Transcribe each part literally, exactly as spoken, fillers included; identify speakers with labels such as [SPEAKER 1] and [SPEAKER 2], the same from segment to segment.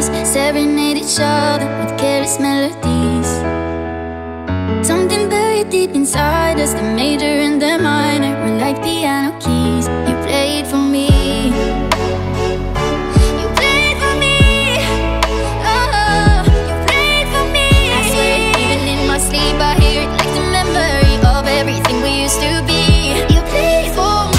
[SPEAKER 1] eyes, serenade each other with careless melodies. Something buried deep inside us, the major and the minor were like piano keys. You played for me. You played for me. Oh, you played for me. I swear, even in my sleep, I hear it like the memory of everything we used to be. You played for me.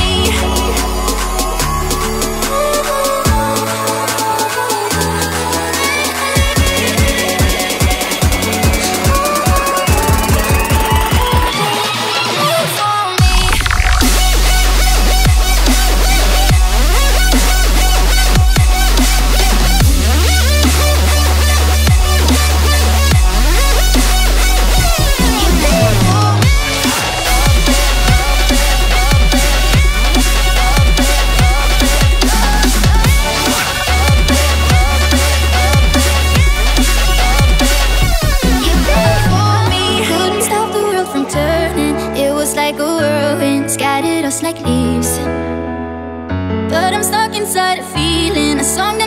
[SPEAKER 1] Like leaves, but I'm stuck inside a feeling, a song that